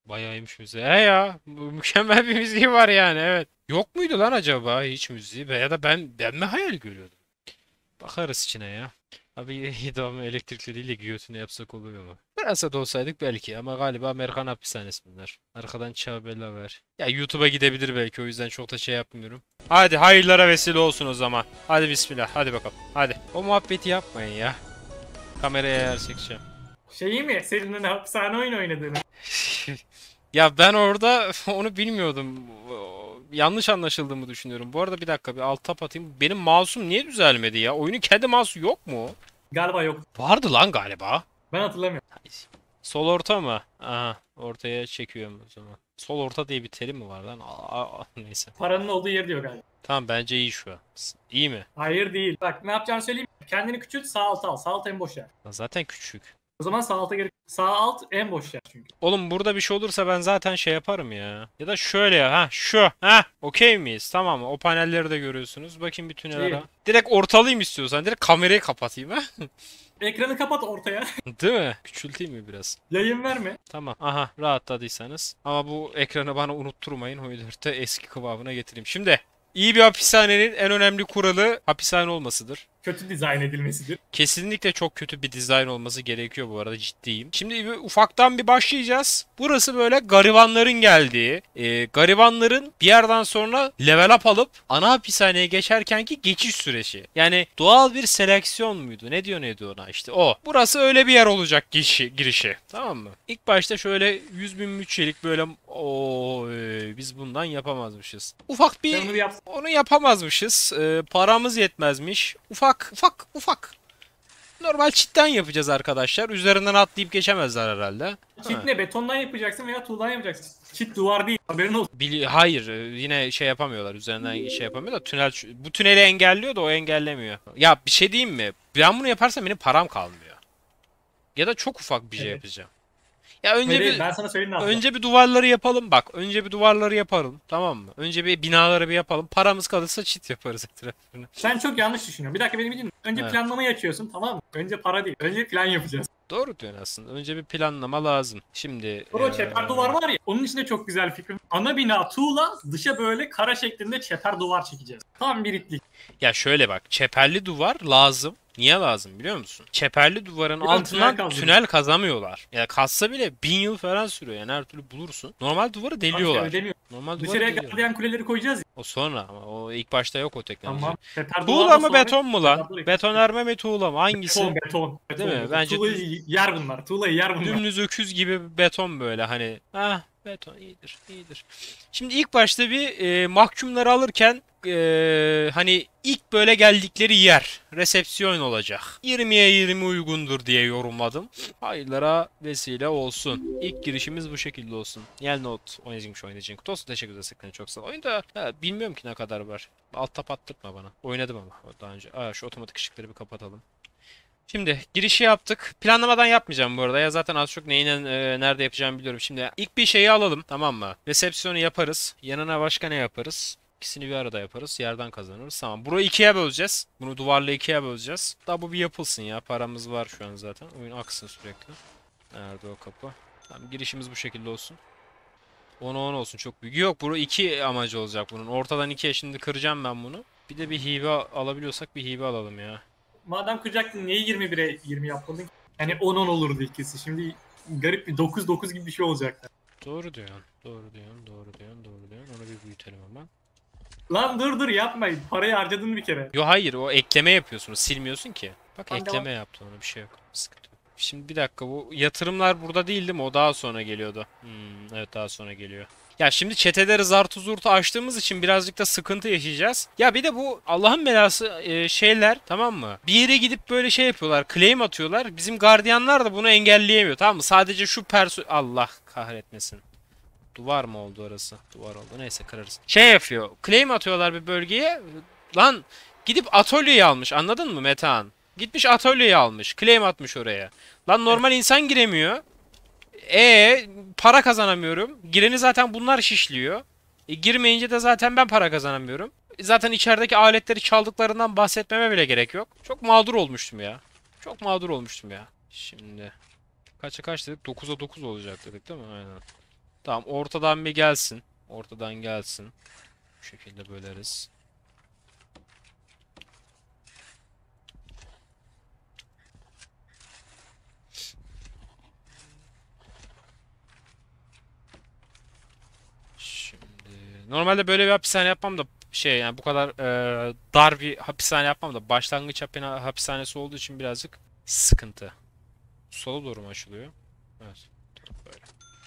Bayağıymış müziği. He ya. Mükemmel bir müziği var yani, evet. Yok muydu lan acaba hiç müziği? Ya da ben mi hayal görüyordum? Bakarız içine ya. Abi idamı elektrikli değil de giyotunu yapsak oluyor mu? Fransa'da olsaydık belki ama galiba Amerikan hapishanesi bunlar. Arkadan Çağbela ver. Ya YouTube'a gidebilir belki, o yüzden çok da şey yapmıyorum. Hadi hayırlara vesile olsun o zaman. Hadi bismillah, hadi bakalım. Hadi. O muhabbeti yapmayın ya. Kameraya yer çekeceğim. Şeyi mi? Seninle hapishane oyun oynadığını. Ya ben orada onu bilmiyordum. Yanlış anlaşıldığımı düşünüyorum. Bu arada bir dakika, bir alt tab atayım. Benim mouse'um niye düzelmedi ya? Oyunun kendi mouse'u yok mu? Galiba yok. Vardı lan galiba. Ben hatırlamıyorum. Sol orta mı? Aha, ortaya çekiyorum o zaman. Sol orta diye bir terim mi var lan? Neyse. Paranın olduğu yer diyor galiba. Tamam, bence iyi şu an. İyi mi? Hayır değil. Bak ne yapacağını söyleyeyim. Kendini küçült, sağ alta al. Sağ alt en boş yer. Lan zaten küçük. O zaman sağ alta gerek. Sağ alt en boş yer çünkü. Oğlum burada bir şey olursa ben zaten şey yaparım ya. Ya da şöyle ya. Ha şu. Ha okey miyiz? Tamam mı? O panelleri de görüyorsunuz. Bakayım bir tünel. Değil. Direkt ortalayayım istiyorsan. Direkt kamerayı kapatayım ha. Ekranı kapat ortaya. Değil mi? Küçülteyim mi biraz? Yayın verme. Tamam. Aha, rahatladıysanız. Ama bu ekranı bana unutturmayın. Hoydört'te eski kıvamına getireyim. Şimdi iyi bir hapishanenin en önemli kuralı hapishane olmasıdır. Kötü dizayn edilmesidir. Kesinlikle çok kötü bir dizayn olması gerekiyor, bu arada ciddiyim. Şimdi ufaktan bir başlayacağız. Burası böyle garibanların geldiği, garibanların bir yerden sonra level up alıp ana hapishaneye geçerkenki geçiş süreci. Yani doğal bir seleksiyon muydu? Ne diyor ona işte o. Burası öyle bir yer olacak girişi. Tamam mı? İlk başta şöyle 100.000 bütçelik böyle biz bundan yapamazmışız. Ufak Sen bir onu bir yap. onu yapamazmışız. Paramız yetmezmiş. Ufak. Normal çitten yapacağız arkadaşlar. Üzerinden atlayıp geçemezler herhalde. Çit Ha. ne? Betondan yapacaksın veya tuğladan yapacaksın. Çit duvar değil. Haberin olsun. Hayır, yine şey yapamıyorlar. Üzerinden şey yapamıyor da bu tüneli engelliyor da o engellemiyor. Ya bir şey diyeyim mi? Ben bunu yaparsam benim param kalmıyor. Ya da çok ufak bir şey Evet. yapacağım. Ya Hayır, hayır, ben sana söyleyeyim ne yapacağım. önce bir duvarları yapalım bak. Önce bir duvarları yapalım. Tamam mı? Önce bir binaları bir yapalım. Paramız kalırsa çit yaparız etrafını. Sen çok yanlış düşünüyorsun. Bir dakika beni bir dinle. Önce Ha. planlamayı açıyorsun, tamam mı? Önce para değil. Önce plan yapacağız. Doğru diyorsun aslında. Önce bir planlama lazım. Şimdi Sonra o çeper duvar var ya. Onun içinde çok güzel fikrim. Ana bina tuğla, dışa böyle kara şeklinde çeper duvar çekeceğiz. Tam bir itlik. ya şöyle bak, çeperli duvar lazım. Niye lazım biliyor musun? Çeperli duvarın Biraz tünel altından kazdıracağız. tünel kazamıyorlar. Ya kazsa bile 1000 yıl falan sürüyor. Yani her türlü bulursun. Normal duvarı Tamam işte deliyorlar. ödemiyor. Normal duvarı Dışarıya deliyorlar. gardiyan kuleleri koyacağız ya. O sonra ama o ilk başta yok o teknoloji. Tamam. Çeper Tuğla duvarla mı sonra beton mu lan? çeper duvar ekleyeceğiz. Betonarme mi tuğla mı? Hangisi? Değil mi? Beton. Bence Tuğlayı yer bunlar. Tuğlayı yer bunlar. dümdüz öküz gibi beton böyle hani. Ah, beton iyidir. Şimdi ilk başta bir mahkumları alırken hani ilk böyle geldikleri yer resepsiyon olacak. 20'ye 20 uygundur diye yorumladım. Hayırlara vesile olsun. İlk girişimiz bu şekilde olsun. Yel not oynayacağım. Kutu teşekkür ederim. Çok sağ ol. Oyunda bilmiyorum ki ne kadar var. Alt tap attırtma bana. Oynadım ama daha önce. Şu otomatik ışıkları bir kapatalım. Şimdi girişi yaptık. Planlamadan yapmayacağım bu arada. Ya zaten az çok neyin nerede yapacağımı biliyorum. Şimdi ilk bir şeyi alalım, tamam mı? Resepsiyonu yaparız. Yanına başka ne yaparız? İkisini bir arada yaparız. Yerden kazanırız. Tamam. Burayı ikiye böleceğiz. Bunu duvarla ikiye böleceğiz. Daha bu bir yapılsın ya. Paramız var şu an zaten. Oyun aksın sürekli. Nerede o kapı? Tamam, girişimiz bu şekilde olsun. 10'a 10 olsun, çok büyük. Yok, bu iki amacı olacak bunun. Ortadan ikiye şimdi kıracağım ben bunu. Bir de bir hibe alabiliyorsak bir hibe alalım ya. Madem kıracaktın niye 21'e 20 yapmadın ki? Yani 10-10 olurdu ikisi. Şimdi garip bir 9-9 gibi bir şey olacaktı. Doğru diyorsun. Onu bir büyütelim hemen. Lan dur yapmayın. Parayı harcadın bir kere. Yo hayır, o ekleme yapıyorsunuz. Silmiyorsun ki. Bak Lan devam. ekleme yaptı, ona bir şey yok. Sıkıntı yok. Şimdi bir dakika, bu yatırımlar burada değil mi? O daha sonra geliyordu. Evet, daha sonra geliyor. Ya şimdi çeteleri zartı zurtu açtığımız için birazcık da sıkıntı yaşayacağız. Ya bir de bu Allah'ın belası şeyler, tamam mı? Bir yere gidip böyle şey yapıyorlar. Claim atıyorlar. Bizim gardiyanlar da bunu engelleyemiyor, tamam mı? Sadece şu Allah kahretmesin. Duvar mı oldu orası? Duvar oldu. Neyse, kırarız. Şey yapıyor. Claim atıyorlar bir bölgeye. Lan gidip atölyeyi almış. Anladın mı Metehan? Gitmiş atölyeyi almış. Claim atmış oraya. Lan Evet. normal insan giremiyor. Para kazanamıyorum. Gireni zaten bunlar şişliyor. Girmeyince de zaten ben para kazanamıyorum. Zaten içerideki aletleri çaldıklarından bahsetmeme bile gerek yok. Çok mağdur olmuştum ya. Çok mağdur olmuştum ya. Şimdi kaça kaç dedik? 9'a 9 olacak dedik değil mi? Aynen. Tamam, ortadan bir gelsin. Ortadan gelsin. Bu şekilde böleriz. Şimdi normalde böyle bir hapishane yapmam da şey, yani bu kadar dar bir hapishane yapmam da başlangıç hapishanesi olduğu için birazcık sıkıntı. Sola doğru mu açılıyor? Evet. Böyle.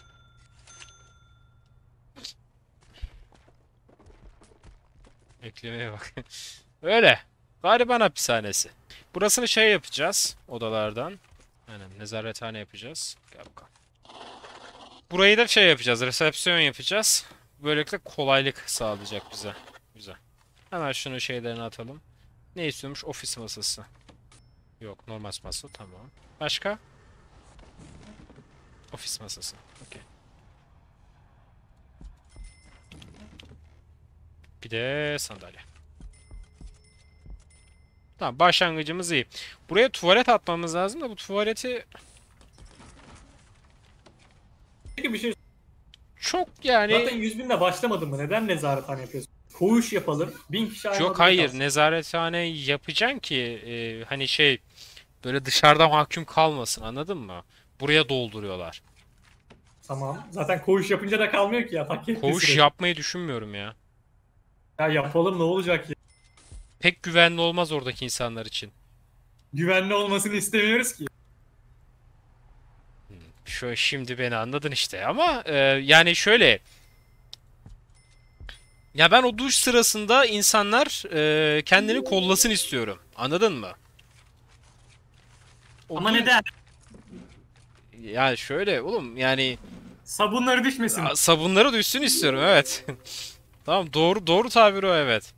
Eklemeye bak. Öyle. Gariban hapishanesi. Burasını şey yapacağız odalardan. Aynen, nezarethane yapacağız. Gel bakalım. Burayı da şey yapacağız. Resepsiyon yapacağız. Böylelikle kolaylık sağlayacak bize. Güzel. Hemen şunu şeylerini atalım. Ne istiyormuş? Ofis masası. Yok, normal masa. Tamam. Başka? Ofis masası. Okey. Bir de sandalye. Tamam, başlangıcımız iyi. Buraya tuvalet atmamız lazım da bu tuvaleti Peki bir şey. çok yani... Zaten 100 binle başlamadın mı? Neden nezarethane yapıyorsun? Koğuş yapalım. 1000 kişi aynı Yok, odada hayır, kalsın. nezarethane yapacaksın ki hani şey, böyle dışarıda mahkum kalmasın, anladın mı? Buraya dolduruyorlar. Tamam. Zaten koğuş yapınca da kalmıyor ki ya. Hak ettiği Koğuş sürece. yapmayı düşünmüyorum ya. Ya yapalım ne olacak ya? Pek güvenli olmaz oradaki insanlar için. Güvenli olmasını istemiyoruz ki. Şöyle, şimdi beni anladın işte ama yani şöyle, ya ben o duş sırasında insanlar kendini kollasın istiyorum. Anladın mı? O Ama neden? yani şöyle oğlum, yani Sabunları düşmesin. sabunları düşsün istiyorum, evet. Tamam, doğru doğru tabir o, evet.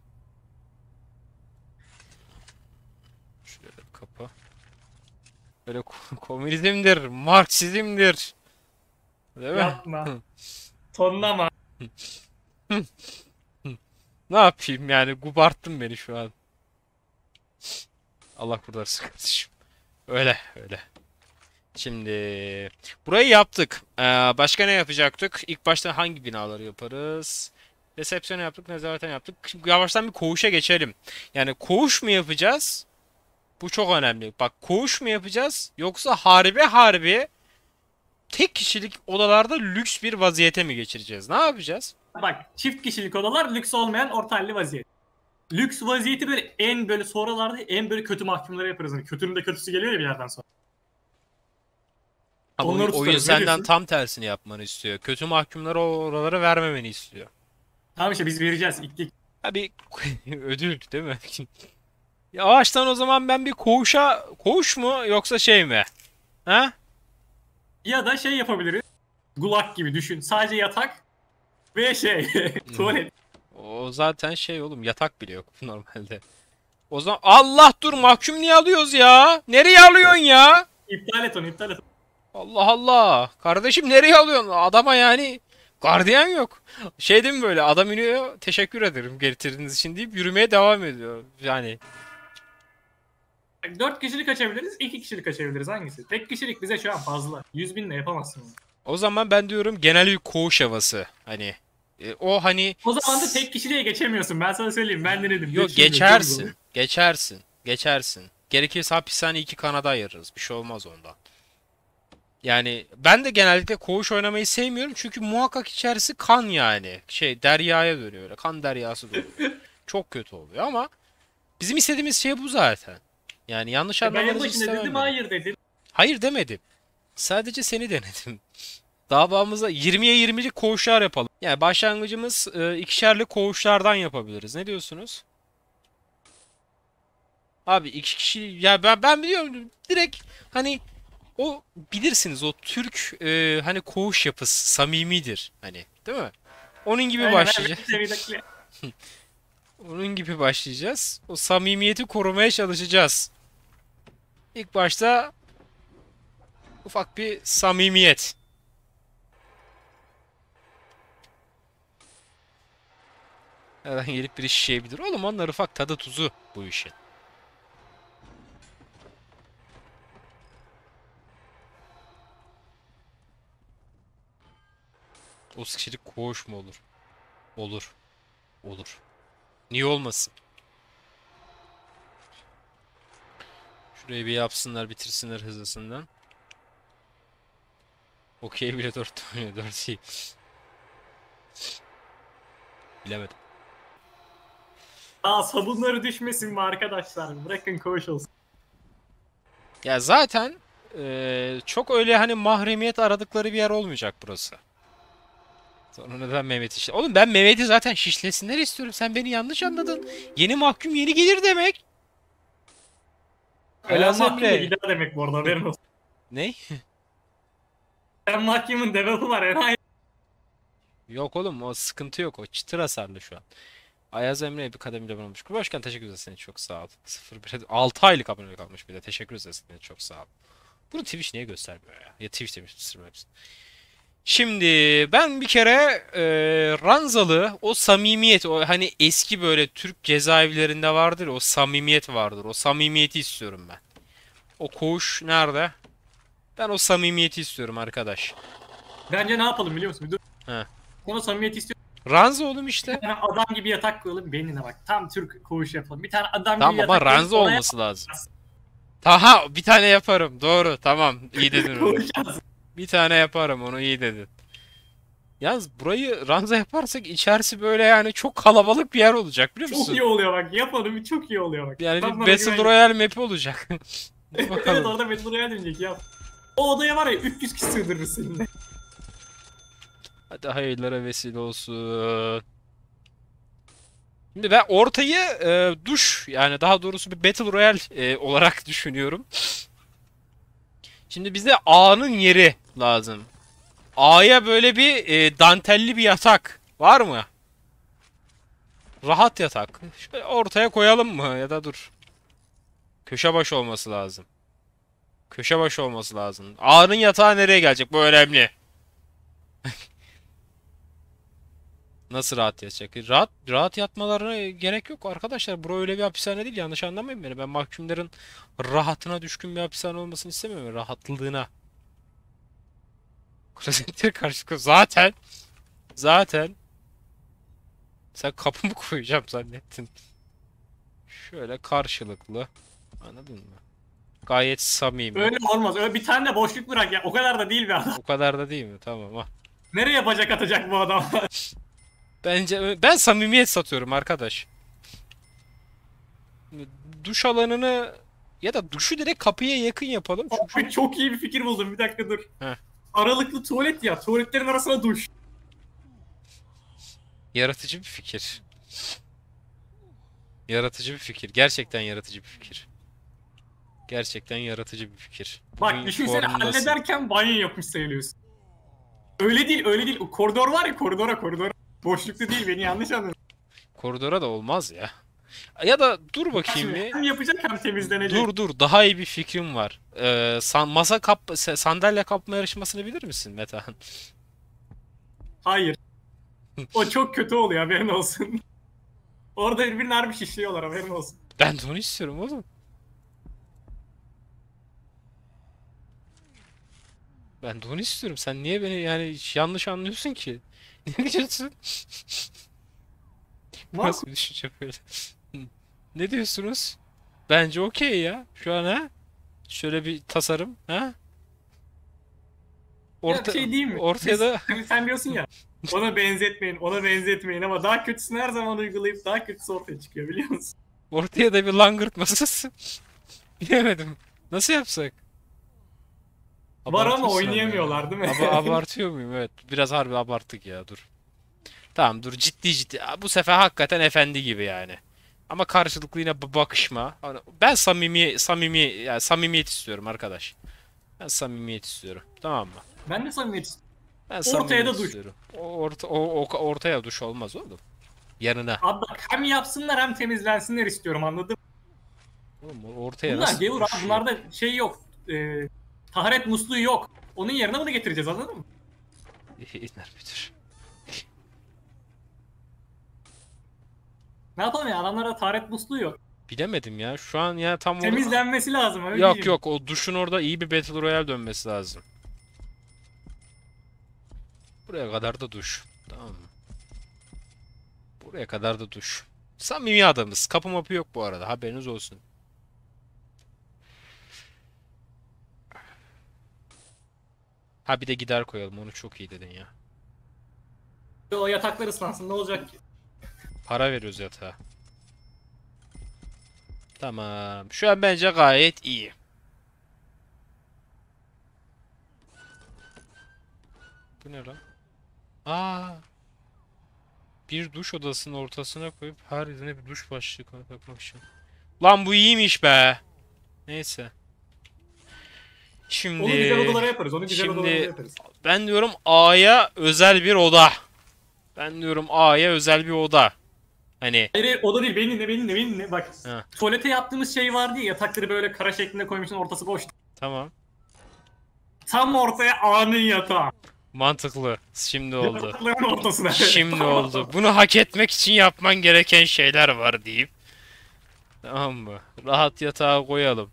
Şöyle kapı. Böyle komünizmdir, Marksizmdir. Değil mi? Yapma. Tonlama. Ne yapayım yani, gubarttın beni şu an. Allah kurtarsın kardeşim. Öyle öyle. Şimdi burayı yaptık. Başka ne yapacaktık? İlk başta hangi binaları yaparız? Resepsiyon yaptık, nezaretten yaptık. Şimdi yavaştan bir koğuşa geçelim. Yani koğuş mu yapacağız? Bu çok önemli. Bak, koğuş mu yapacağız? Yoksa harbi harbi tek kişilik odalarda lüks bir vaziyete mi geçireceğiz? Ne yapacağız? Bak, çift kişilik odalar, lüks olmayan orta halli vaziyet. Lüks vaziyeti böyle en böyle sonralarda en böyle kötü mahkumları yaparız. Hani kötünün de kötüsü geliyor ya bir yerden sonra. Ama Onları oyun tutarız. Ne senden diyorsun? tam tersini yapmanı istiyor. Kötü mahkumlara oraları vermemeni istiyor. Tamam işte biz vereceğiz. Abi ödül değil mi? Yavaştan o zaman ben bir koğuşa, koğuş mu yoksa şey mi? Ha? Ya da şey yapabiliriz. Gulag gibi düşün. Sadece yatak ve şey tuvalet. O zaten şey oğlum, yatak bile yok normalde. O zaman Allah, dur, mahkum niye alıyoruz ya? Nereye alıyorsun ya? İptal et onu, iptal et. Allah Allah. Kardeşim, nereye alıyorsun? Adama yani gardiyan yok. Şey değil mi, böyle adam iniyor, teşekkür ederim getirdiğiniz için deyip yürümeye devam ediyor. Yani 4 kişilik açabiliriz, 2 kişilik açabiliriz. Hangisi? Tek kişilik bize şu an fazla. 100 binle yapamazsın bunu. o zaman ben diyorum genel bir koğuş havası. Hani o hani O zaman da tek kişiliğe geçemiyorsun. Ben sana söyleyeyim. Ben denedim. yok, Geçilmiyor. Çok zor. geçersin. Geçersin. Geçersin. Gerekirse hapishane iki kanada ayırırız. Bir şey olmaz ondan. Yani ben de genellikle koğuş oynamayı sevmiyorum çünkü muhakkak içerisi kan yani. Şey, deryaya dönüyor öyle. Kan deryası dönüyor. Çok kötü oluyor ama bizim istediğimiz şey bu zaten. Yani yanlış Ben en anlamanızı başında istemem dedim benim. hayır dedim. Hayır demedim. Sadece seni denedim. Davamıza 20'ye 20'lik koğuşlar yapalım. Yani başlangıcımız ikişerli koğuşlardan yapabiliriz. Ne diyorsunuz? Abi iki kişi ya, ben biliyorum direkt, hani o, bilirsiniz o Türk hani koğuş yapısı samimidir hani, değil mi? Onun gibi Aynen başlayacağız. evet. Onun gibi başlayacağız. O samimiyeti korumaya çalışacağız. İlk başta ufak bir samimiyet. Nereden gelip biri şişeyebilir. Oğlum, onlar ufak tadı tuzu bu işin. 30 kişilik koğuş mu olur? Olur. Olur. Niye olmasın? Şurayı bir yapsınlar, bitirsinler hızlısından. Okey bile 4 oynuyor. 4 iyi. Bilemedim. Aa, sabunları düşmesin mi arkadaşlar? Bırakın koğuş olsun. Ya zaten çok öyle hani mahremiyet aradıkları bir yer olmayacak burası. Sonra neden Mehmet'i şişle... Oğlum ben Mehmet'i zaten şişlesinler istiyorum. Sen beni yanlış anladın. Yeni mahkum yeni gelir demek. Ölen Ayaz mahkum da Emre. gider demek bu arada, haberin olsun. Ne? Ölen mahkumun devamı var enayi. Yok oğlum o sıkıntı yok. O çıtır hasarlı şu an. Ayaz Emre'ye bir kademle bulunmuş. Başkan teşekkür ederiz seni çok sağ ol. 01 6 aylık abone kalmış bir de. Teşekkür ederiz seni çok sağ ol. Bunu Twitch niye göstermiyor ya? Ya Twitch demiş Streamlabs. Şimdi ben bir kere Ranzalı o samimiyet o hani eski böyle Türk cezaevlerinde vardır ya, o samimiyet vardır. O samimiyeti istiyorum ben. O koğuş nerede? Ben o samimiyeti istiyorum arkadaş. Bence ne yapalım biliyor musun? Bir dur. He. Ona samimiyet istiyorum. Ranza oğlum Bir işte. tane adam gibi yatak koyalım. Beynine bak. Tam Türk koğuş yapalım. Bir tane adam gibi Tamam ama yatak koyalım. Ranza Oraya olması lazım. Taha bir tane yaparım. Doğru tamam. İyi dedin onu. koğuş yazsın. Bir tane yaparım onu iyi dedin. Yalnız burayı ranza yaparsak içerisi böyle yani çok kalabalık bir yer olacak biliyor Çok musun? iyi oluyor bak. Yapalım, çok iyi oluyor bak. Yani Ben bir bana Battle güven- Royale map'i olacak. Dur Evet, bakalım. orada Battle Royale dönecek ya. O odaya var ya 300 kişi sığdırırız seninle. Hadi hayırlara vesile olsun. Şimdi ben ortayı duş yani daha doğrusu bir Battle Royale olarak düşünüyorum. Şimdi bize A'nın yeri lazım. A'ya böyle bir dantelli bir yatak var mı? Rahat yatak. Şöyle ortaya koyalım mı ya da dur. Köşe başı olması lazım. Köşe başı olması lazım. A'nın yatağı nereye gelecek? Bu önemli. Nasıl rahat yatacak? Rahat yatmalarına gerek yok arkadaşlar. Bura öyle bir hapishane değil. Yanlış anlamayın beni. Ben mahkumların rahatına düşkün bir hapishane olmasını istemiyorum. Rahatlığına. Klozetleri karşı zaten sen kapı mı koyacağım zannettin. Şöyle karşılıklı. Anladın mı? Gayet samimi. Öyle olmaz. Öyle bir tane de boşluk bırak ya. O kadar da değil bir adam. O kadar da değil mi? Tamam ha. Nereye bacak atacak bu adam? Bence ben samimiyet satıyorum arkadaş. Duş alanını ya da duşu direkt kapıya yakın yapalım. Çünkü Abi çok iyi bir fikir buldum. Bir dakika dur. Heh. Aralıklı tuvalet ya. Tuvaletlerin arasına duş. yaratıcı bir fikir. Yaratıcı bir fikir. Gerçekten yaratıcı bir fikir. Gerçekten yaratıcı bir fikir. Bak Bugün düşünsene, formundasın. hallederken banyo yapmış sayılıyorsun. Öyle değil, öyle değil. O koridor var ya, koridora. Boşlukta değil, beni yanlış anladın. Koridora da olmaz ya. Ya da dur bakayım Şimdi bir. hem yapacak hem temizlenecek. Dur daha iyi bir fikrim var. Sandalye kapma yarışmasını bilir misin Metehan? Hayır. O çok kötü oluyor, haberin olsun. Orada birbirine harbi şişliyorlar, haberin olsun. Ben de onu istiyorum oğlum. Ben de onu istiyorum. Sen niye beni yani hiç yanlış anlıyorsun ki? Ne diyorsun? Nasıl bir düşünce böyle? Ne diyorsunuz? Bence okey ya. Şu an ha? Şöyle bir tasarım ha? Ya bir şey diyeyim mi? Ortaya da Hani sen diyorsun ya, ona benzetmeyin ama daha kötüsünü her zaman uygulayıp daha kötüsü ortaya çıkıyor, biliyor musun? ortaya da bir langırt masası. Bilemedim. Nasıl yapsak? Var ama Abartıyorsun oynayamıyorlar ya. değil mi? Abartıyor muyum? Evet. Biraz harbi abarttık ya. Dur. Tamam dur ciddi. Bu sefer hakikaten efendi gibi yani. Ama karşılıklı yine bakışma. Hani ben yani samimiyet istiyorum arkadaş. Ben samimiyet istiyorum. Tamam mı? Ben de samimiyet. Ben Ortaya samimiyet da duş. istiyorum. Ortaya duş olmaz oğlum. Yanına. Abi bak, hem yapsınlar hem temizlensinler istiyorum, anladın mı? Oğlum ortaya Bunlar nasıl gavur duş abi, ya? bunlarda şey yok. Taharet musluğu yok. Onun yerine bunu getireceğiz, anladın mı? İner müdür. Ne yapalım ya, adamlarda taharet musluğu yok. Bilemedim ya. Şu an ya tam olarak... Temizlenmesi lazım, öyle Yok diyeyim. yok o duşun orada iyi bir Battle Royale dönmesi lazım. Buraya kadar da duş. Tamam mı? Buraya kadar da duş. Samimi adamız. Kapı mapı yok bu arada. Haberiniz olsun. Ha bir de gider koyalım. Onu çok iyi dedin ya. O yataklar ıslansın ne olacak ki? Para veriyoruz yatağa. Tamam. Şu an bence gayet iyi. Bu ne lan? Aa, bir duş odasının ortasına koyup her yerine bir duş başlığı takmak için. Lan bu iyiymiş be. Neyse. Onu güzel Şimdi odalara yaparız. Onu güzel odalara şimdi yaparız. ben diyorum A'ya özel bir oda. Ben diyorum A'ya özel bir oda. Hani Hayır oda değil beni dinle. Bak ha, tuvalete yaptığımız şey vardı ya yatakları böyle kara şeklinde koymuşsun ortası boş. tamam. Tam ortaya A'nın yatağı. Mantıklı. Şimdi oldu. Yatakların ortasına. Şimdi Tam oldu. ortada. Bunu hak etmek için yapman gereken şeyler var deyip. Tamam mı? Rahat yatağa koyalım.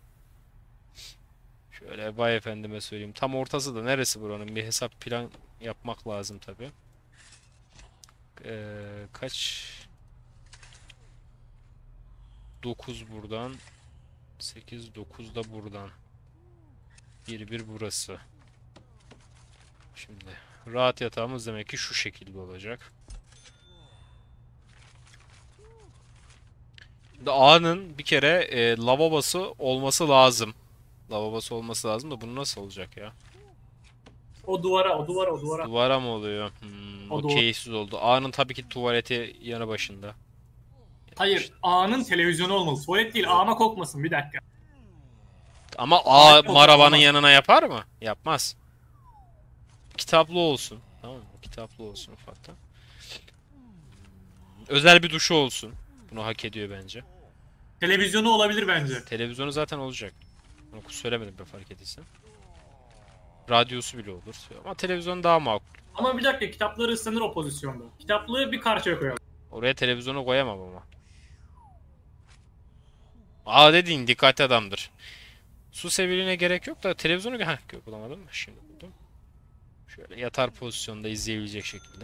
Şöyle vay efendime söyleyeyim. Tam ortası da neresi buranın? Bir hesap plan yapmak lazım tabi. Kaç? 9 buradan. 8, 9 da buradan. 1 burası. Şimdi rahat yatağımız demek ki şu şekilde olacak. Şimdi A'nın bir kere lavabosu olması lazım. Lavabosu olması lazım da bu nasıl olacak ya? O duvara. Duvara mı oluyor? O O duvar. keyifsiz oldu. A'nın tabii ki tuvaleti yanı başında. Hayır A'nın televizyonu olmalı. Tuvalet değil A'ma kokmasın bir dakika. Ama A Tuvalet marabanın olmaz. yanına yapar mı? Yapmaz. Kitaplı olsun. Tamam mı? Kitaplı olsun ufaktan. Özel bir duşu olsun. Bunu hak ediyor bence. Televizyonu olabilir bence. Televizyonu zaten olacak. Bunu söylemedim ben fark ettiysen. Radyosu bile olur. Ama televizyon daha makul. Ama bir dakika kitapları ıslanır o pozisyonda. Kitaplığı bir karşıya koyalım. Oraya televizyonu koyamam ama. Aa dediğin dikkatli adamdır. Su seviyeliğine gerek yok da televizyonu... Heh, bulamadım. Şimdi buldum. Şöyle yatar pozisyonda izleyebilecek şekilde.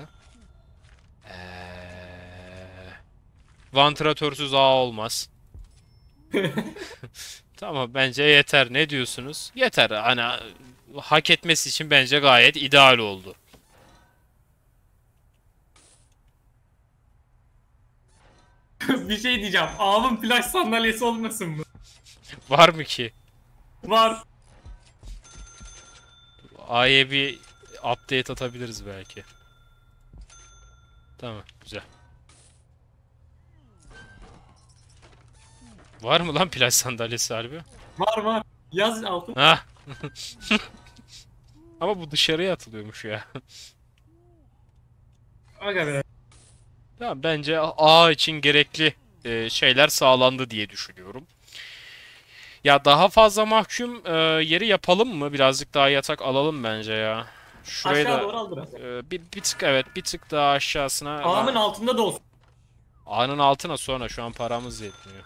Vantilatörsüz ağ olmaz. Tamam bence yeter. Ne diyorsunuz? Yeter. Hani hak etmesi için bence gayet ideal oldu. Bir şey diyeceğim. A'nın plaj sandalyesi olmasın mı? Var mı ki? Var. A'ya bir update atabiliriz belki. Tamam güzel. Var mı lan plaj sandalyesi harbi? Var. Yaz altın. Ha. Ama bu dışarıya atılıyormuş ya. Aga be. Tamam bence A için gerekli şeyler sağlandı diye düşünüyorum. Ya daha fazla mahkum yeri yapalım mı? Birazcık daha yatak alalım bence ya. Şurayı Aşağı da doğru al biraz. bir tık evet bir tık daha aşağısına. A'nın altında da olsun. A'nın altına sonra şu an paramız yetmiyor.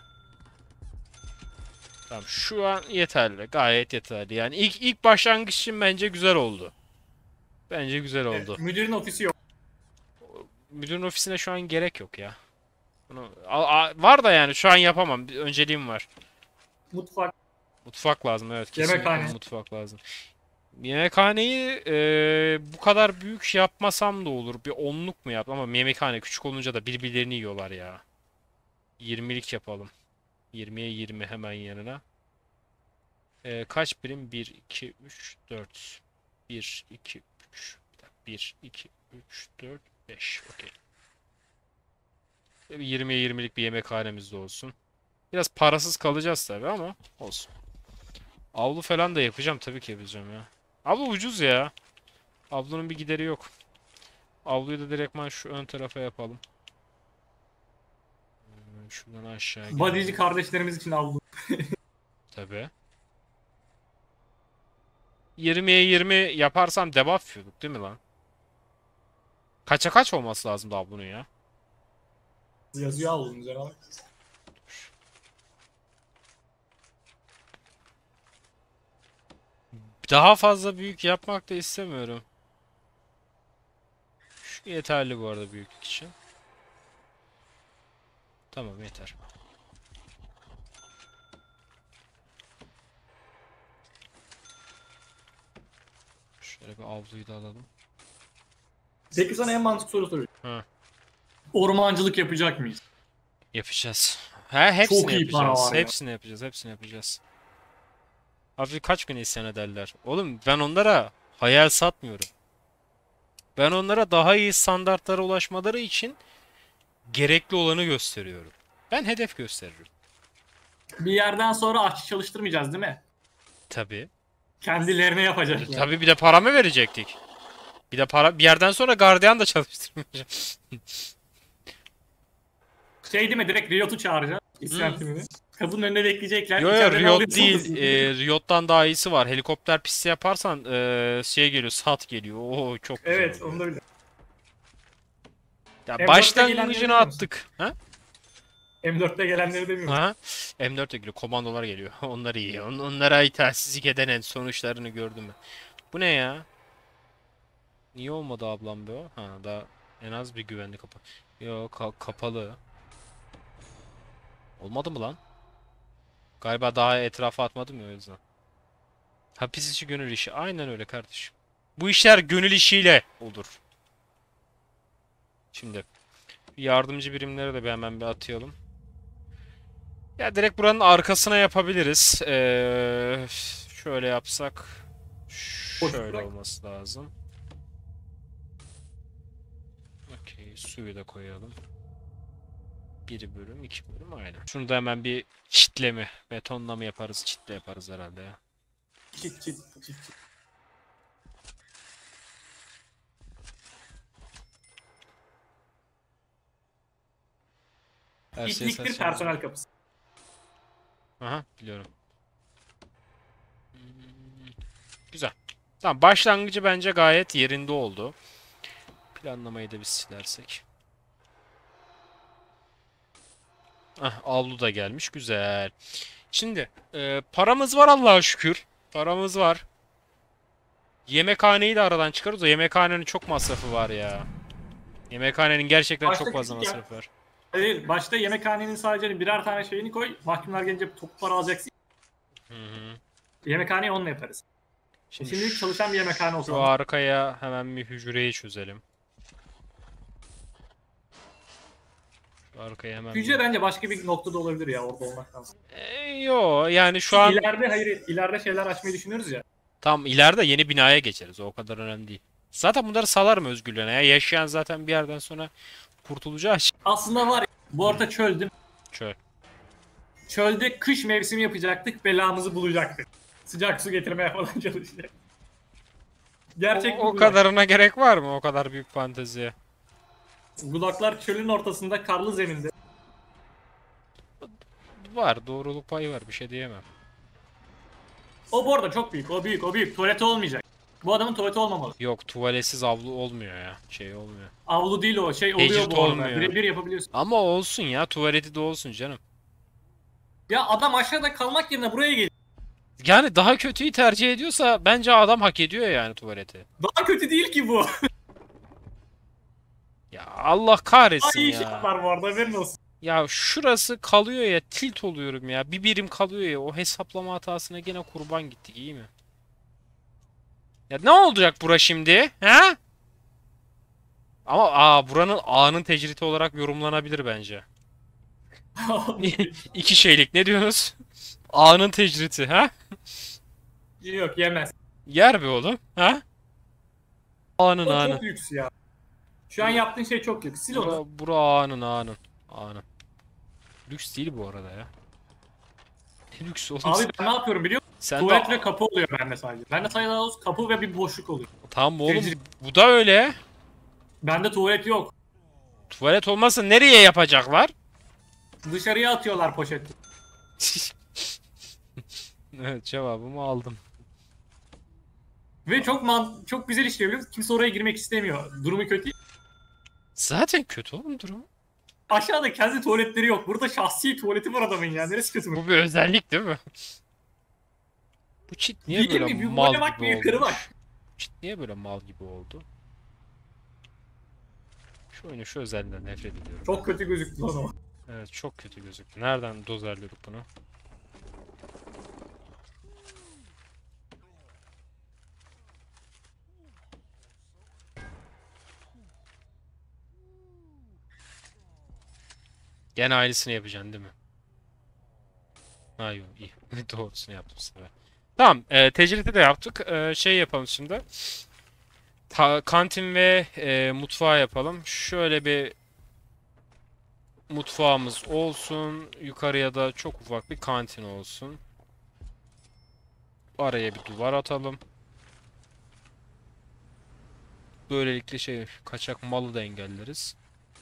Tamam şu an yeterli. Gayet yeterli. Yani ilk başlangıç için bence güzel oldu. Bence güzel oldu. Müdürün ofisi yok. Müdürün ofisine şu an gerek yok ya. Bunu, var da yani şu an yapamam. Bir önceliğim var. Mutfak. Mutfak lazım evet. Kesinlikle Yemekhane. mutfak lazım. Yemekhaneyi bu kadar büyük şey yapmasam da olur. Bir onluk mu yap? Ama yemekhane küçük olunca da birbirlerini yiyorlar ya. 20'lik yapalım. 20'ye 20 hemen yanına. Kaç birim? 1, 2, 3, 4. 1, 2, 3. 1, 2, 3, 4, 5. Okey. 20'ye 20'lik bir yemekhanemiz de olsun. Biraz parasız kalacağız tabii ama olsun. Avlu falan da yapacağım tabii ki yapacağım ya. Avlu ucuz ya. Avlunun bir gideri yok. Avluyu da direktman şu ön tarafa yapalım. Şuradan aşağı Bodyci gidelim. kardeşlerimiz için aldım. Tabii. 20'ye 20 yaparsam debuff yiyorduk değil mi lan? Kaça kaç olması lazım da bunun ya? Yazıyor aldım üzerine bak. Daha fazla büyük yapmak da istemiyorum. Yeterli bu arada büyüklük için. Tamam yeter. Şöyle bir avluyu da alalım. Peki sana en mantıklı soru soruyorum. Hı. Ormancılık yapacak mıyız? Yapacağız. He, hepsini Çok iyi para yapacağız. var ya. Hepsini yapacağız. Hepsini yapacağız. Abi kaç gün isyan ederler? Oğlum ben onlara hayal satmıyorum. Ben onlara daha iyi standartlara ulaşmaları için gerekli olanı gösteriyorum. Ben hedef gösteririm. Bir yerden sonra aşçı çalıştırmayacağız değil mi? Tabii. Kendilerine yapacaklar. Tabii bir de para mı verecektik? Bir de para bir yerden sonra gardiyan da çalıştırmayacağım. Şey değil mi? Direkt Riot'u çağıracağız. İsyan timini. Kapının önüne bekleyecekler. Yo yo İçeriden Riot alıyorsun. değil. Riot'tan daha iyisi var. Helikopter pisti yaparsan şey geliyor, SAT geliyor. Oo çok güzel Evet, oluyor. onu da biliyorum. Ya M4'te başlangıcını gelenleri attık. Ha? M4'te gelenleri demiyorum. Ha? M4'e geliyor. Komandolar geliyor. Onlar iyi. Onlara itaatsizlik eden en sonuçlarını gördüm ben. Bu ne ya? Niye olmadı ablam be o? Ha daha en az bir güvenlik kapı. Yo kapalı. Olmadı mı lan? Galiba daha etrafa atmadım ya o yüzden. Hapis içi gönül işi. Aynen öyle kardeşim. Bu işler gönül işiyle olur. Şimdi yardımcı birimlere de hemen bir atayalım. Ya direkt buranın arkasına yapabiliriz. Şöyle yapsak. Boş Şöyle bırak. olması lazım. Okey, suyu da koyalım. Bir bölüm, iki bölüm aynen. Şunu da hemen bir çitleme, betonla mı yaparız, çitle yaparız herhalde ya. Çit. Her şeyi İtliktir saçma. personel kapısı. Aha, biliyorum. Güzel. Tamam, başlangıcı bence gayet yerinde oldu. Planlamayı da bir silersek. Ah, avlu da gelmiş. Güzel. Şimdi paramız var Allah'a şükür. Paramız var. Yemekhaneyi de aradan çıkarırız. O yemekhanenin çok masrafı var ya. Yemekhanenin gerçekten Başta çok fazla küçük ya. masrafı var. Hayır, başta yemekhanenin sadece birer tane şeyini koy. Mahkumlar gelince top para alacaksın. Hı hı. Yemekhaneyi onunla yaparız. Şimdi Şimdilik çalışan bir yemekhane şu olsun. arkaya hemen bir hücreyi çözelim. Şu arkaya hemen Hücre bence başka bir noktada olabilir ya, orada olmaktan sonra. Yo yani şu an İleride şeyler açmayı düşünüyoruz ya. tam ileride yeni binaya geçeriz. O kadar önemli değil. Zaten bunları salarım özgürlüğüne ya. Yaşayan zaten bir yerden sonra kurtulacağı için. Aslında var ya, bu arada çöl değil mi? Çöl. Çölde kış mevsimi yapacaktık, belamızı bulacaktık. Sıcak su getirmeye falan çalışacak. Gerçek O bu kadarına gerek var mı? O kadar büyük fanteziye. Gulaklar çölün ortasında, karlı zeminde. Var. Doğruluk payı var. Bir şey diyemem. O bu arada çok büyük, o büyük, o büyük. Tuvaleti olmayacak. Bu adamın tuvaleti olmamalı. Yok tuvaletsiz avlu olmuyor ya. Şey olmuyor. Avlu değil o, şey oluyor Tecrit bu arada. olmuyor. Birebir yapabiliyorsun. Ama olsun ya. Tuvaleti de olsun canım. Ya adam aşağıda kalmak yerine buraya geliyor. Yani daha kötüyü tercih ediyorsa bence adam hak ediyor yani tuvaleti. Daha kötü değil ki bu. Ya Allah Daha kahretsin iyi ya. şartlar bu arada, haberin olsun. Ya şurası kalıyor ya, tilt oluyorum ya. Bir birim kalıyor ya. O hesaplama hatasına gene kurban gittik, iyi mi? Ya ne olacak bura şimdi? Ha? Ama buranın A'nın tecriti olarak yorumlanabilir bence. İki şeylik ne diyorsunuz? A'nın tecriti ha? Yok, yemez. Yer be oğlum ha? A'nın O A'nın. çok lüks ya. Şu an yaptığın şey çok lüks. Sil onu. Bura A'nın. Lüks değil bu arada ya. Ne lüks oğlum? Abi ben ne yapıyorum biliyor musun? Sen Tuvalet de ve kapı oluyor bende sadece. Bende sadece daha doğrusu kapı ve bir boşluk oluyor. tamam oğlum, Tecrit. bu da öyle. Bende tuvalet yok. Tuvalet olmazsa nereye yapacaklar? Dışarıya atıyorlar poşeti. Evet, cevabımı aldım. Ve çok güzel işliyor biliyor musun? Kimse oraya girmek istemiyor. Durumu kötü. Zaten kötü oğlum durum. Aşağıda kendi tuvaletleri yok. Burada şahsi tuvaleti var adamın ya. Neresi kötü mü? Bu bir özellik değil mi? Bu çit niye Değil böyle mi? Bir mal bak, gibi bir yukarı olmuş? bak. Çit niye böyle mal gibi oldu? Şu oyunu şu özelliğinden nefret ediyorum. Çok kötü gözüktü lan o. Evet, çok kötü gözüktü. Nereden dozerliyorduk bunu? Gene aynısını yapacaksın değil mi? Ha yok, iyi. Doğrusunu yaptım bu sefer. Tamam, tecridi de yaptık. Şey yapalım şimdi. Kantin ve mutfağı yapalım. Şöyle bir mutfağımız olsun. Yukarıya da çok ufak bir kantin olsun. Araya bir duvar atalım. Böylelikle kaçak malı da engelleriz.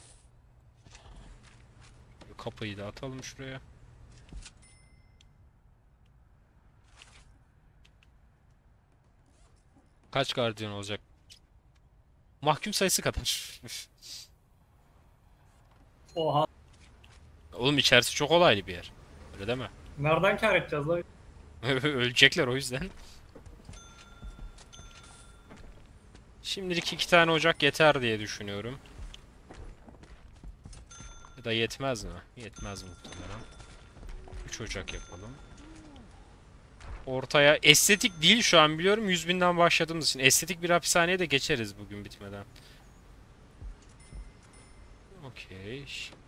Kapıyı da atalım şuraya. Kaç gardiyan olacak? Mahkum sayısı kadar. Oha. Oğlum içerisi çok olaylı bir yer. Öyle deme. Nereden kar edeceğiz lan? Ölecekler o yüzden. Şimdilik 2 tane ocak yeter diye düşünüyorum. Ya da yetmez mi? Yetmez muhtemelen. 3 ocak yapalım. Ortaya estetik değil şu an biliyorum, 100.000'den başladığımız için. Estetik bir hapishaneye de geçeriz bugün bitmeden. Okey.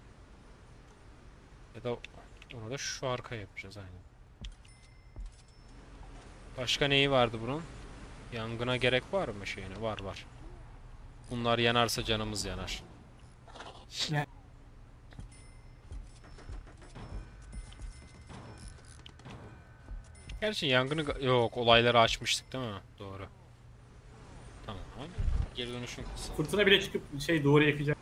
Ya da onu da şu arka yapacağız aynen. Başka neyi vardı bunun? Yangına gerek var mı şeyine? Var var. Bunlar yanarsa canımız yanar. Ne? Gerçi yangını yok, olayları açmıştık değil mi? Doğru. Tamam. Geri dönüşüm kısa. Fırtına bile çıkıp duvarı yakacak.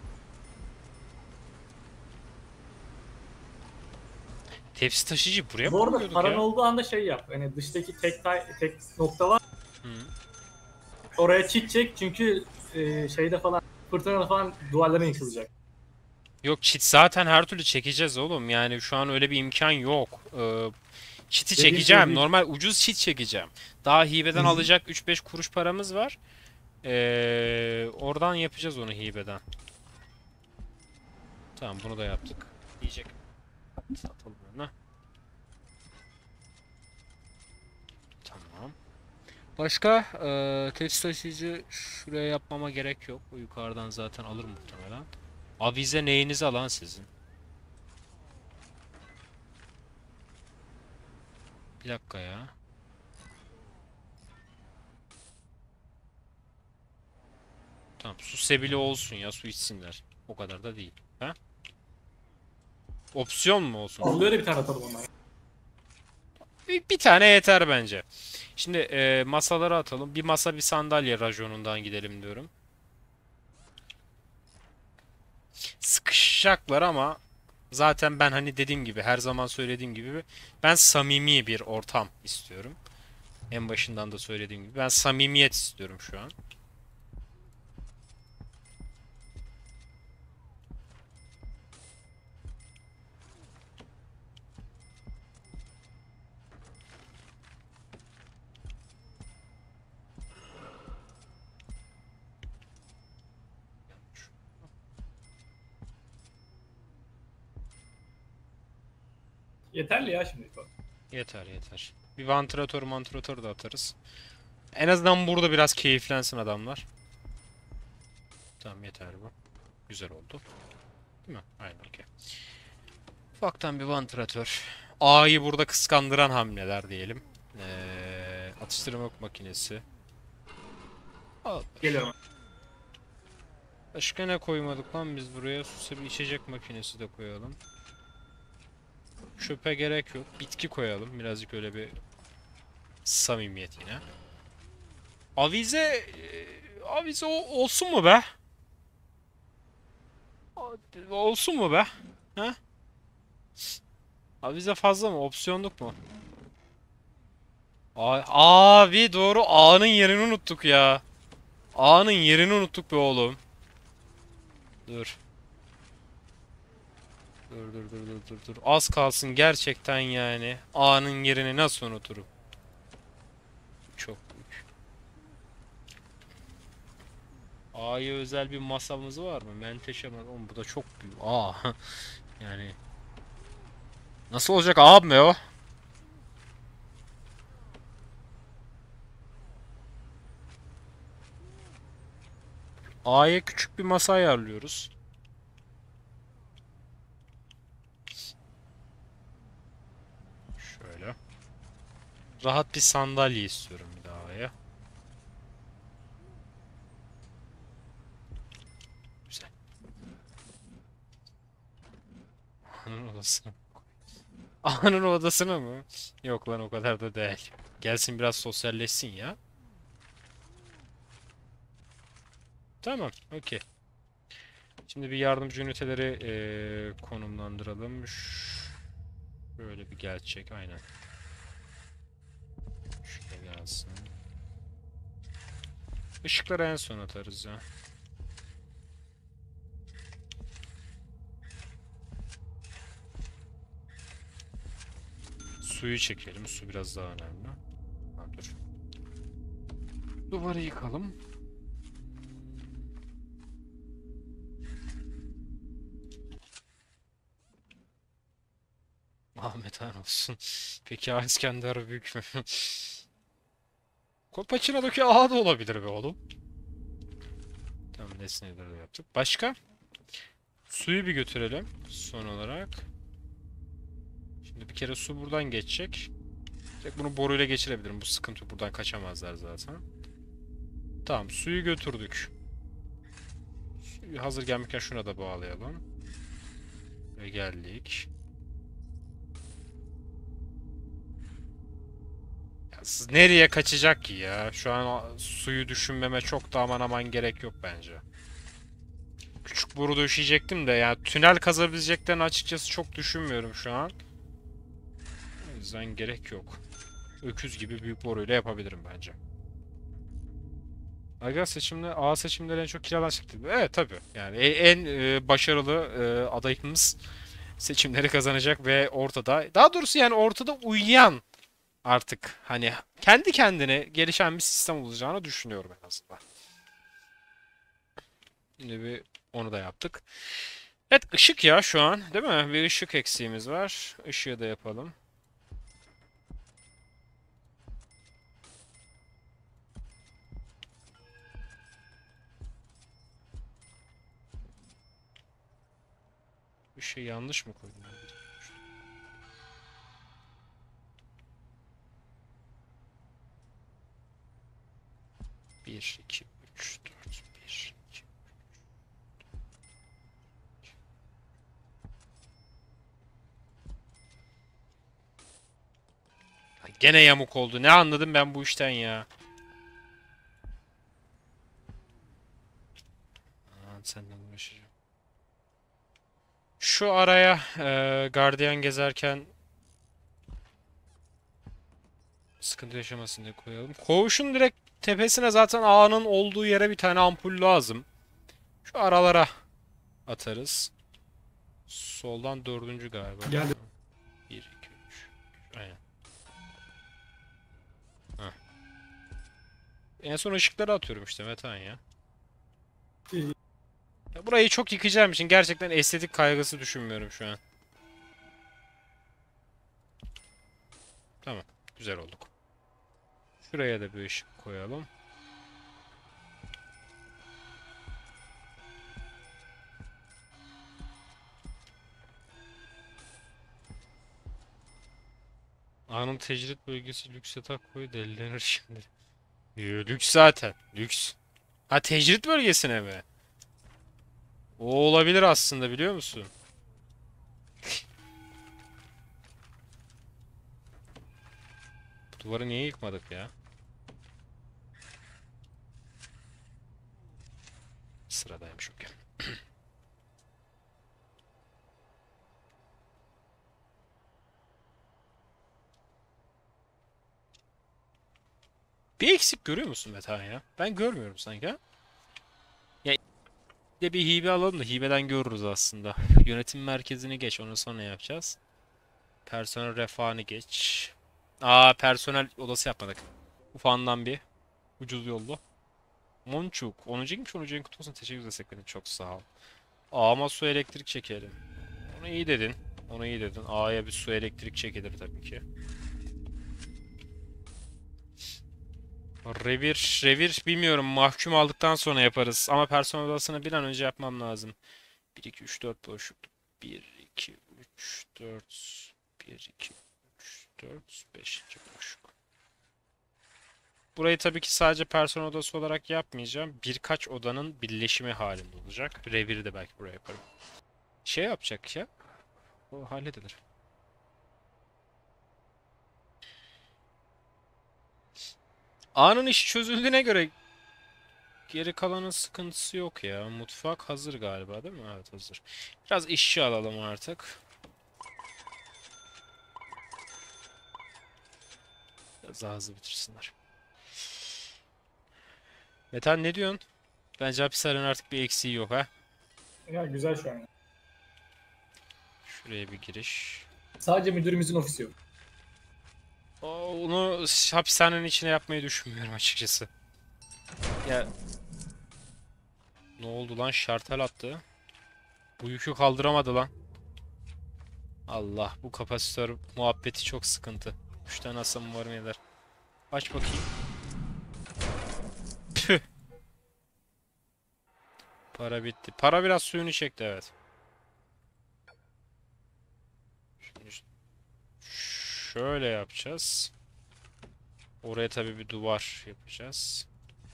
Tepsi taşıyıcı buraya mı Bu arada koyuyorduk paran ya? olduğu anda yap. Hani dıştaki tek nokta var. Hı. Oraya çit çek çünkü şeyde falan fırtınada falan duvarların yıkılacak. Yok, çit zaten her türlü çekeceğiz oğlum. Yani şu an öyle bir imkan yok. Çiti Dediğim çekeceğim. değil. Normal ucuz çit çekeceğim. Daha hibeden Hı hı. alacak 3-5 kuruş paramız var. Oradan yapacağız onu hibeden. Tamam, bunu da yaptık. Diyecek. Satalım önüne. Tamam. Başka tepsi taşıyıcı şuraya yapmama gerek yok. O yukarıdan zaten alır muhtemelen. Avize neyiniz alan sizin? Bir dakika ya. Tamam, su sebili olsun ya, su içsinler. O kadar da değil. Ha? Opsiyon mu olsun? Alıyor da bir tane atalım onları. Bir tane yeter bence. Şimdi masaları atalım. Bir masa bir sandalye rajonundan gidelim diyorum. Sıkışacaklar ama zaten ben hani dediğim gibi, her zaman söylediğim gibi, ben samimi bir ortam istiyorum. En başından da söylediğim gibi ben samimiyet istiyorum şu an. Yeterli ya şimdi. Yeter yeter. Bir vantilatör da atarız. En azından burada biraz keyiflensin adamlar. Tamam, yeter bu. Güzel oldu. Değil mi? Aynen, okey. Ufaktan bir vantilatör. A'yı burada kıskandıran hamleler diyelim. Atıştırma makinesi. Al. Geliyorum. Başka ne koymadık lan biz buraya? Susuz bir içecek makinesi de koyalım. Çöpe gerek yok. Bitki koyalım. Birazcık öyle bir samimiyet yine. Avize olsun mu be? Olsun mu be? Ha? Avize fazla mı? Opsiyonluk mu? Abi doğru, A'nın yerini unuttuk ya. A'nın yerini unuttuk be oğlum. Dur. Dur. Az kalsın gerçekten yani. A'nın yerini nasıl unuturum? Çok büyük. A'ya özel bir masamız var mı? Menteşe masa. Oğlum bu da çok büyük. Aa. Yani nasıl olacak abi o? A'ya küçük bir masa ayarlıyoruz. Şöyle. Rahat bir sandalye istiyorum bir daha A'ya. Güzel. A'nın odasına. A'nın odasına mı? Yok lan o kadar da değil. Gelsin biraz sosyalleşsin ya. Tamam, okey. Şimdi bir yardımcı üniteleri konumlandıralım. Böyle bir gerçek, aynen. Şuraya gelsin. Işıkları en son atarız ya. Suyu çekelim. Su biraz daha önemli. Ha, dur. Duvarı yıkalım. Ahmet Han olsun. Peki A İskender büyük mü? Kolpaçino'daki A da olabilir be oğlum. Tamam, nesneleri de yaptık. Başka? Suyu bir götürelim son olarak. Şimdi bir kere su buradan geçecek. Tek bunu boruyla geçirebilirim. Bu sıkıntı, buradan kaçamazlar zaten. Tamam, suyu götürdük. Suyu hazır gelmişken şuna da bağlayalım. Ve geldik. Ya siz nereye kaçacak ki ya? Şu an suyu düşünmeme çok da aman aman gerek yok bence. Küçük boru döşeyecektim de yani tünel kazabileceklerini açıkçası çok düşünmüyorum şu an. O yüzden gerek yok. Öküz gibi büyük boruyla yapabilirim bence. Aga seçimde A seçimleri en çok kiradan çıktı. Evet tabii. Yani en başarılı adayımız seçimleri kazanacak ve ortada. Daha doğrusu yani ortada uyuyan artık hani kendi kendine gelişen bir sistem olacağını düşünüyorum en azından. Şimdi bir onu da yaptık. Evet, ışık ya şu an değil mi? Bir ışık eksiğimiz var. Işığı da yapalım. Işığı yanlış mı koydum? Bir, iki, üç, dört, bir, iki. Gene yamuk oldu. Ne anladım ben bu işten ya? Aman senden uğraşacağım. Şu araya gardiyan gezerken sıkıntı yaşamasın diye koyalım. Koğuşun direkt tepesine zaten ağanın olduğu yere bir tane ampul lazım. Şu aralara atarız. Soldan dördüncü galiba. Geldi. Bir, iki, üç. Aynen. Heh. En son ışıkları atıyorum işte Metan ya. Ya burayı çok yıkacağım için gerçekten estetik kaygısı düşünmüyorum şu an. Tamam. Güzel olduk. Şuraya da bir ışık koyalım. Anın tecrit bölgesi lüks yatak koyu delilenir şimdi. Lüks zaten. Lüks. Ha, tecrit bölgesine mi? O olabilir aslında, biliyor musun? Bu duvarı niye yıkmadık ya? Sıradaymış, okey. Bir eksik görüyor musun Metehan ya? Ben görmüyorum sanki ha? Ya bir de bir hibe alalım da hibeden görürüz aslında. Yönetim merkezini geç, onu sonra yapacağız. Personel refahını geç. Aa, personel odası yapmadık. Ufandan bir ucuz yollu. Monçuk. 10. gitmiş 10. kutu olsun. Teşekkür ederiz Sekretin. Çok sağ ol. A'ma su elektrik çekelim. Onu iyi dedin. Onu iyi dedin. A'ya bir su elektrik çekilir tabii ki. Revir bilmiyorum. Mahkum aldıktan sonra yaparız. Ama personel odasını bir an önce yapmam lazım. 1, 2, 3, 4 boşluk. 1, 2, 3, 4. 1, 2, 3, 4, 5. boşluk. Burayı tabii ki sadece personel odası olarak yapmayacağım. Birkaç odanın birleşimi halinde olacak. Reviri de belki buraya yaparım. Şey yapacak ya. O halledilir. A'nın işi çözüldüğüne göre geri kalanın sıkıntısı yok ya. Mutfak hazır galiba değil mi? Evet hazır. Biraz işçi alalım artık. Biraz daha hızlı bitirsinler. Metan ne diyorsun? Bence hapishanenin artık bir eksiği yok ha. Ya güzel şu an. Şuraya bir giriş. Sadece müdürümüzün ofisi yok. Onu hapishanenin içine yapmayı düşünmüyorum açıkçası. Ya ne oldu lan? Şartel attı. Bu yükü kaldıramadı lan. Allah bu kapasitör muhabbeti çok sıkıntı. 3 tane asam var mı eder? Aç bakayım. Püh. Para bitti. Para biraz suyunu çekti evet. Şimdi şöyle yapacağız. Oraya tabii bir duvar yapacağız.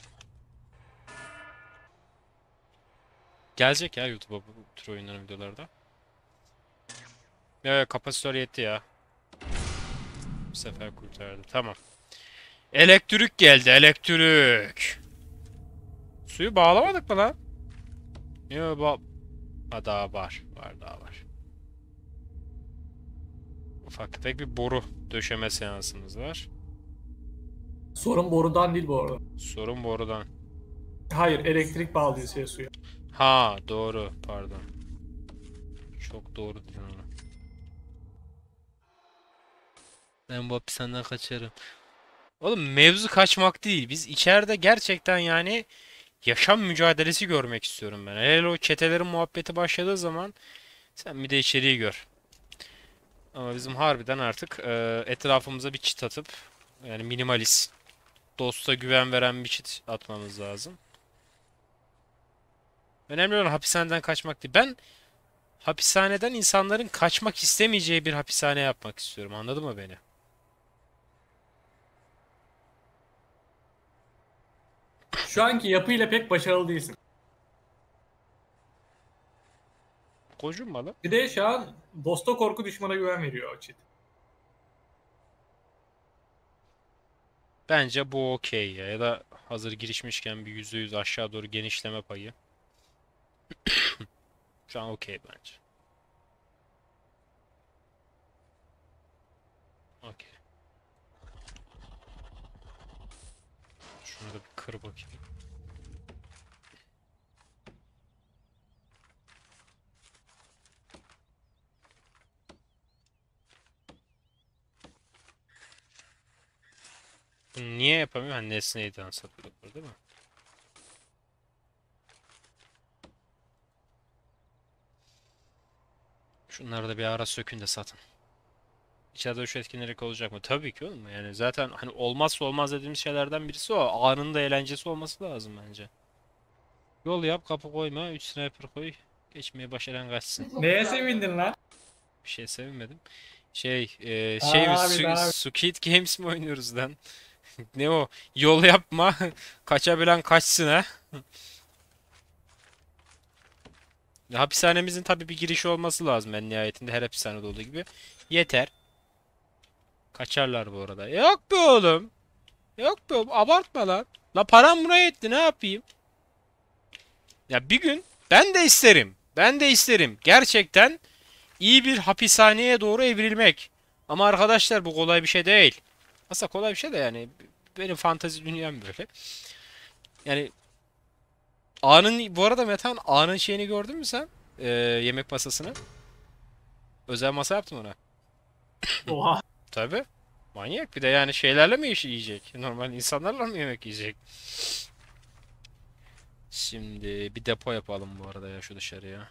Gelecek ya YouTube'a bu tür oyunların videolarda. Evet kapasitör yetti ya. Bu sefer kurtardı. Tamam. Elektrik geldi elektrik. Suyu bağlamadık mı lan? Yok ha, daha var. Daha var. Ufak tefek bir boru döşeme seansımız var. Sorun borudan değil bu arada. Sorun borudan. Hayır, elektrik bağlıyor suya. Ha doğru pardon. Çok doğru dedin onu. Ben bu hapishaneden kaçarım. Oğlum mevzu kaçmak değil. Biz içeride gerçekten yani yaşam mücadelesi görmek istiyorum ben. Hele o çetelerin muhabbeti başladığı zaman sen bir de içeriği gör. Ama bizim harbiden artık etrafımıza bir çit atıp yani minimalist, dosta güven veren bir çit atmamız lazım. Önemli olan hapishaneden kaçmak değil. Ben hapishaneden insanların kaçmak istemeyeceği bir hapishane yapmak istiyorum. Anladın mı beni? Şu anki yapıyla pek başarılı değilsin. Gocunmalı. Bir de şu an dosta korku düşmana güven veriyor o çit. Bence bu okey ya. Ya da hazır girişmişken bir %100 aşağı doğru genişleme payı. Şu an okey bence. Okey. Şunu da bir kır bakayım. Bunu niye yapamıyorum? Hani nesneyi dans atıyorduk değil mi? Şunları da bir ara sökün de satın. İçeride şu etkinlik olacak mı? Tabii ki oğlum. Yani zaten hani olmazsa olmaz dediğimiz şeylerden birisi o. Anın da eğlencesi olması lazım bence. Yol yap, kapı koyma, 3 sniper koy. Geçmeye başaran kaçsın. Neye sevindin lan? Bir şey sevinmedim. Şey, Abi. Squid Games mi oynuyoruz lan? Ne o? Yol yapma, kaçabilen kaçsın ha. Hapishanemizin tabii bir girişi olması lazım en nihayetinde her hapishanede olduğu gibi. Yeter. Kaçarlar bu arada. Yok be oğlum. Yok be oğlum. Abartma lan. La param buna yetti ne yapayım? Ya bir gün ben de isterim. Ben de isterim. Gerçekten iyi bir hapishaneye doğru evrilmek. Ama arkadaşlar bu kolay bir şey değil. Aslında kolay bir şey de yani benim fantezi dünyam böyle. Yani bu arada Metan A'nın şeyini gördün mü sen? Yemek masasını. Özel masa yaptım ona. Oha. Tabii. Manyak bir de yani şeylerle mi yiyecek? Normal insanlarla mı yemek yiyecek? Şimdi bir depo yapalım bu arada ya şu dışarıya.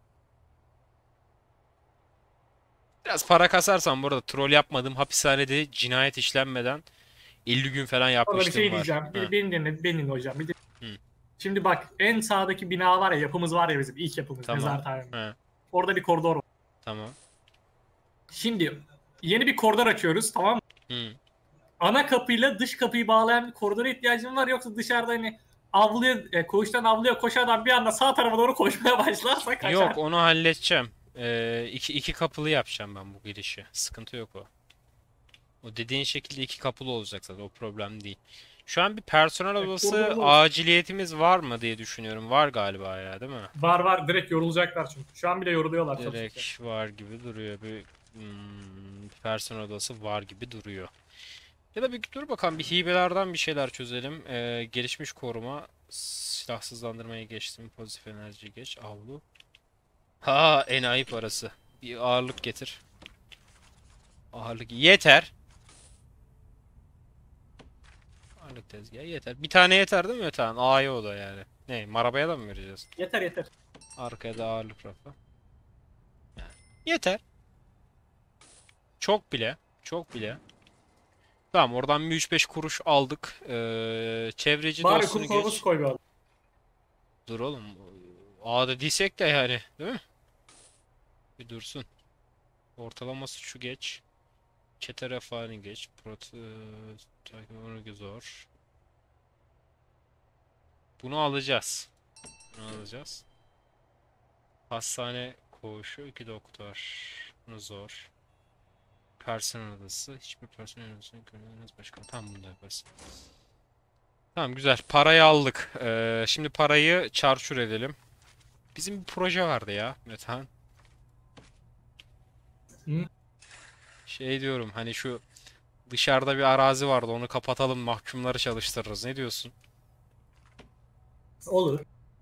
Biraz para kasarsam bu arada troll yapmadım. Hapishanede cinayet işlenmeden 50 gün falan Orada bir yapmışlığım şey var. diyeceğim. Ha. Beni dinle hocam. Hı. Şimdi bak en sağdaki bina var ya, yapımız var ya, bizim ilk yapımız Tamam. mezarthanemiz. Ha. Orada bir koridor var. Tamam. Şimdi yeni bir koridor açıyoruz, tamam mı? Hı. Ana kapıyla dış kapıyı bağlayan bir koridora ihtiyacın var, yoksa dışarıda hani avluya, koğuştan avluya koşardan bir anda sağ tarafa doğru koşmaya başlarsa Yok kaçar. onu halledeceğim. İki kapılı yapacağım ben bu girişi. Sıkıntı yok o. O dediğin şekilde iki kapılı olacak zaten. O problem değil. Şu an bir personel odası Koridorda olsun. aciliyetimiz var mı diye düşünüyorum. Var galiba ya, değil mi? Var var, direkt yorulacaklar çünkü. Şu an bile yoruluyorlar çalışırken. Direkt var gibi duruyor. Personel odası var gibi duruyor. Ya da bir dur bakalım bir hibelerden bir şeyler çözelim. Gelişmiş koruma. Silahsızlandırmayı geçtim. Pozitif enerji geç. Avlu. Ha enayi parası. Bir ağırlık getir. Ağırlık yeter. Ağırlık tezgahı yeter. Bir tane yeter değil mi Metehan? A'ya o da yani. Ne? Arabaya da mı vereceğiz? Yeter yeter. Arkaya da ağırlık rafı. Yani yeter. Çok bile. Çok bile. Tamam oradan bir 3-5 kuruş aldık. Çevreci Bari dostunu kuru torbası geç. koy bir adam. Dur oğlum. A'da değilsek de yani. Değil mi? Bir dursun. Ortalaması şu geç. Çete refahını geç. Onu zor. Bunu alacağız. Bunu alacağız. Hastane koğuşu 2 doktor. Bunu zor. Personel odası. Hiçbir personel odasını görmeniz başka. Tamam bunu da yaparız. Tamam güzel. Parayı aldık. Şimdi parayı çarçur edelim. Bizim bir proje vardı ya Metehan. Hı? Şey diyorum hani şu dışarıda bir arazi vardı onu kapatalım mahkumları çalıştırırız. Ne diyorsun? Olur.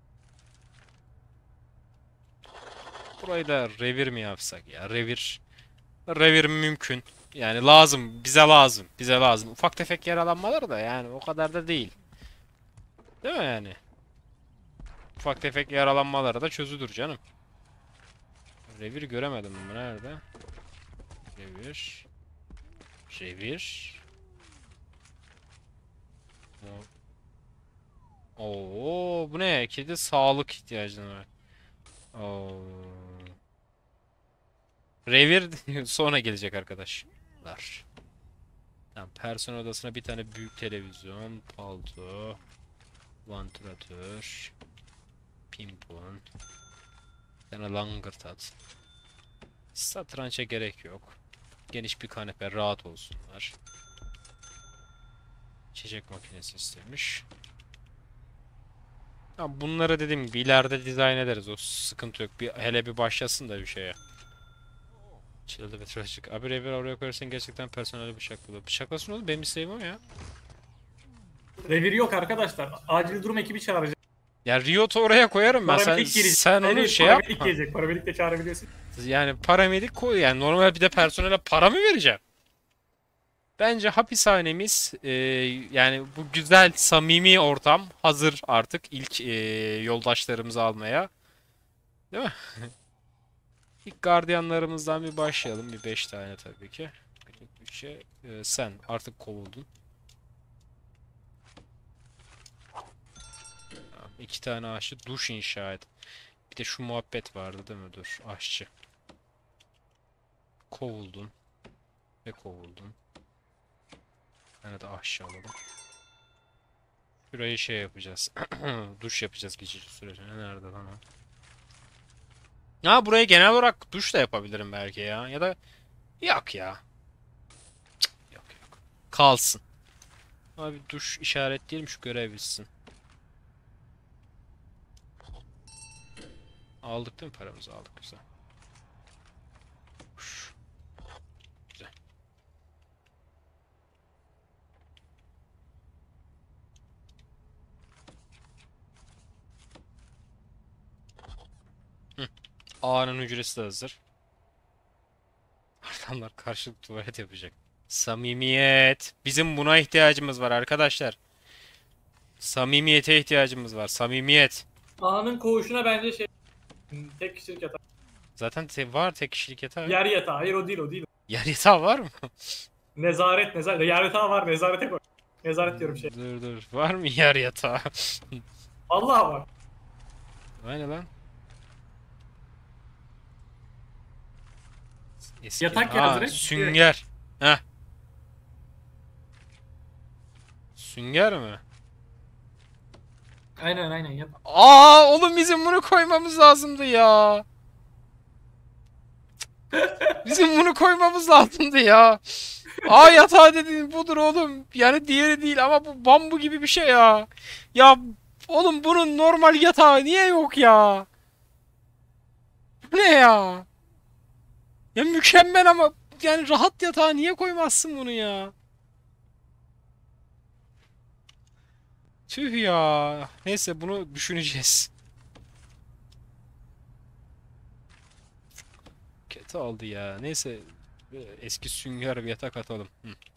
Burayı da revir mi yapsak ya? Revir. Revir mümkün. Yani lazım. Bize lazım. Bize lazım. Ufak tefek yaralanmalar da yani o kadar da değil. Değil mi yani? Ufak tefek yaralanmaları da çözülür canım. Revir göremedim ama nerede? Revir. Revir. Oo, bu ne? Kedi sağlık ihtiyacına var. Oo. Revir sonra gelecek arkadaşlar. Tamam, personel odasına bir tane büyük televizyon, palto, vantilatör, pimpon, bir tane langırt. Satrança gerek yok. Geniş bir kanepe rahat olsunlar. İçecek makinesi istemiş. Ya bunları dediğim gibi ileride dizayn ederiz. O sıkıntı yok. Hele bir başlasın da bir şeye. Çıldı ve trajik. Abi revir oraya koyarsan gerçekten personeli bıçakladı. Bıçaklasın oğlum benim isteğim o ya. Revir yok arkadaşlar. Acil durum ekibi çağıracak. Ya Riot'u oraya koyarım ben. Paramedik gelecek. Sen onu Evet, şey paramedik yapma. gelecek. Paramedik de çağırabiliyorsun. Yani paramedik koy yani normal bir de personele para mı vereceğim? Bence hapishanemiz yani bu güzel samimi ortam hazır artık ilk yoldaşlarımızı almaya. Değil mi? İlk gardiyanlarımızdan bir başlayalım. Bir 5 tane tabii ki. Bütçe sen artık kovuldun. Tamam, 2 tane aşçı duş inşa et. Bir de şu muhabbet vardı değil mi? Dur aşçı. Kovuldun ve kovuldun. Yani de aşağı alalım. Şurayı şey yapacağız. Duş yapacağız geçici sürece. Nerede lan o? Ha buraya genel olarak duş da yapabilirim belki ya. Ya da yok ya. Yok yok. Kalsın. Abi duş işaretleyelim şu görev bitsin. Aldık değil mi paramızı aldık güzel. Uş, güzel. Hı. A'nın hücresi de hazır. Adamlar karşılık tuvalet yapacak. Samimiyet. Bizim buna ihtiyacımız var arkadaşlar. Samimiyete ihtiyacımız var. Samimiyet. Ağanın koğuşuna bence tek kişilik yatak. Zaten var tek kişilik yatağı. Yer yatağı. Hayır o değil o değil. Yer yatağı var mı? Nezaret. Yer yatağı var, nezarete koy. Nezaret diyorum Dur. Var mı yer yatağı? Allah var. Aynen lan. Eski. Yatak yaz Aa, direkt. sünger. Heh. Sünger mi? Aynen yatak. Aa oğlum bizim bunu koymamız lazımdı ya. Bizim bunu koymamız lazımdı ya. Aa yatağı dediğin budur oğlum. Yani diğeri değil ama bu bambu gibi bir şey ya. Ya oğlum bunun normal yatağı niye yok ya? Bu ne ya? Ya mükemmel ama yani rahat yatağı niye koymazsın bunu ya? Tüh ya. Neyse bunu düşüneceğiz. Kötü oldu ya. Neyse eski sünger bir yatak atalım. Hı.